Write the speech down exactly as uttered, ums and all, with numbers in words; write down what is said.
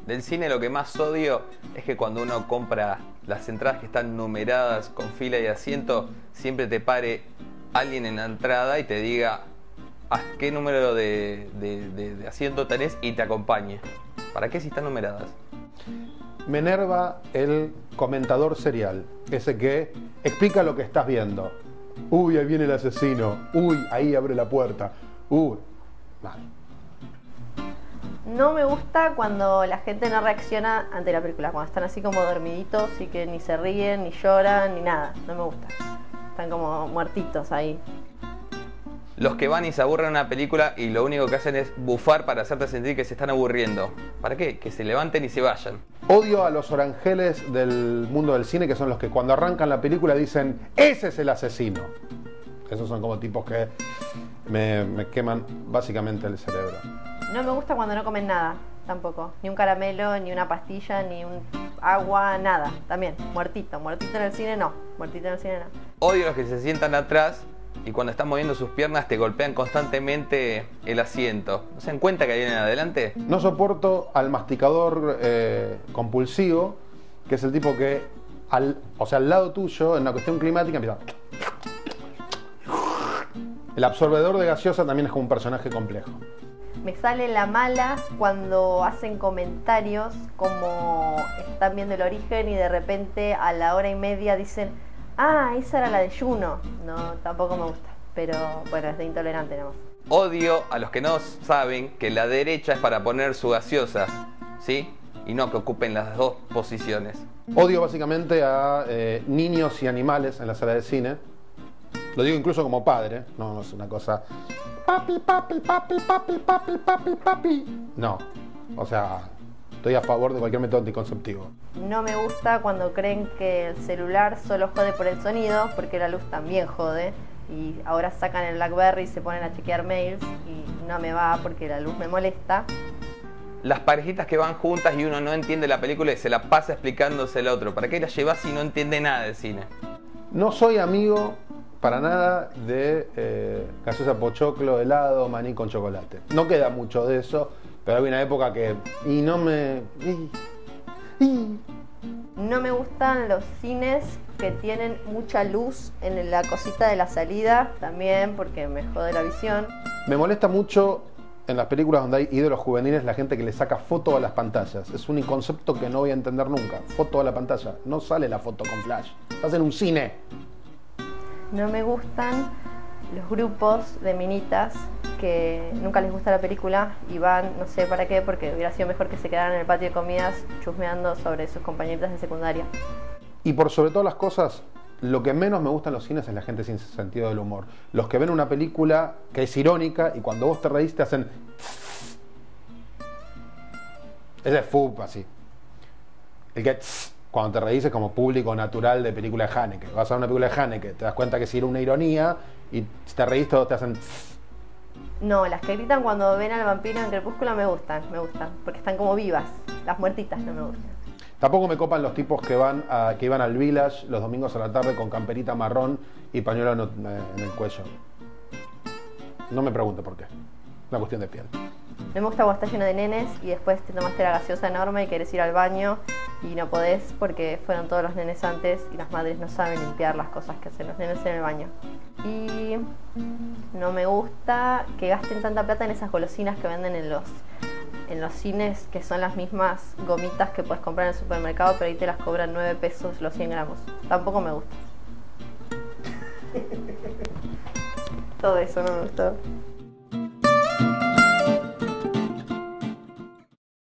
Del cine lo que más odio es que cuando uno compra las entradas que están numeradas con fila y asiento, siempre te pare alguien en la entrada y te diga a qué número de, de, de, de asiento tenés y te acompañe. ¿Para qué si están numeradas? Me enerva el comentador serial, ese que explica lo que estás viendo. Uy, ahí viene el asesino. Uy, ahí abre la puerta. Uy, mal. No me gusta cuando la gente no reacciona ante la película, cuando están así como dormiditos y que ni se ríen, ni lloran, ni nada. No me gusta. Están como muertitos ahí. Los que van y se aburren en una película y lo único que hacen es bufar para hacerte sentir que se están aburriendo. ¿Para qué? Que se levanten y se vayan. Odio a los orangeles del mundo del cine, que son los que cuando arrancan la película dicen ¡ese es el asesino! Esos son como tipos que me, me queman básicamente el cerebro. No me gusta cuando no comen nada, tampoco. Ni un caramelo, ni una pastilla, ni un agua, nada. También, muertito. Muertito en el cine no. Muertito en el cine no. Odio a los que se sientan atrás y cuando están moviendo sus piernas te golpean constantemente el asiento. ¿No se dan cuenta que vienen adelante? No soporto al masticador eh, compulsivo, que es el tipo que, al, o sea, al lado tuyo, en una cuestión climática, empieza... El absorbedor de gaseosa también es como un personaje complejo. Me sale la mala cuando hacen comentarios como están viendo el origen y de repente a la hora y media dicen ah, esa era la de Juno. No, tampoco me gusta, pero bueno, es de intolerante nomás. Odio a los que no saben que la derecha es para poner su gaseosa, ¿sí? Y no que ocupen las dos posiciones. Odio básicamente a eh, niños y animales en la sala de cine. Lo digo incluso como padre, no, no es una cosa... Papi, papi, papi, papi, papi, papi, papi. No, o sea, estoy a favor de cualquier método anticonceptivo. No me gusta cuando creen que el celular solo jode por el sonido, porque la luz también jode. Y ahora sacan el BlackBerry y se ponen a chequear mails y no me va porque la luz me molesta. Las parejitas que van juntas y uno no entiende la película y se la pasa explicándose al otro. ¿Para qué la llevas si no entiende nada del cine? No soy amigo para nada de eh, gaseosa pochoclo, helado, maní con chocolate. No queda mucho de eso, pero había una época que... Y no me... Y, y. No me gustan los cines que tienen mucha luz en la cosita de la salida, también porque me jode la visión. Me molesta mucho en las películas donde hay ídolos juveniles la gente que le saca foto a las pantallas. Es un concepto que no voy a entender nunca. Foto a la pantalla. No sale la foto con flash. Estás en un cine. No me gustan los grupos de minitas que nunca les gusta la película y van, no sé para qué, porque hubiera sido mejor que se quedaran en el patio de comidas chusmeando sobre sus compañeritas de secundaria. Y por sobre todas las cosas, lo que menos me gusta en los cines es la gente sin sentido del humor. Los que ven una película que es irónica y cuando vos te reís te hacen... Ese es fup, así. El que... Cuando te reís es como público natural de película de Haneke. Vas a ver una película de Haneke, te das cuenta que si era una ironía y si te reís todos te hacen... No, las que gritan cuando ven al vampiro en Crepúsculo me gustan, me gustan, porque están como vivas. Las muertitas no me gustan. Tampoco me copan los tipos que van a, que iban al Village los domingos a la tarde con camperita marrón y pañuelo en, en el cuello. No me pregunte por qué. Una cuestión de piel. No me gusta cuando está lleno de nenes y después te tomaste la gaseosa enorme y querés ir al baño y no podés porque fueron todos los nenes antes y las madres no saben limpiar las cosas que hacen los nenes en el baño. Y no me gusta que gasten tanta plata en esas golosinas que venden en los, en los cines, que son las mismas gomitas que puedes comprar en el supermercado, pero ahí te las cobran nueve pesos los cien gramos. Tampoco me gusta. Todo eso no me gustó.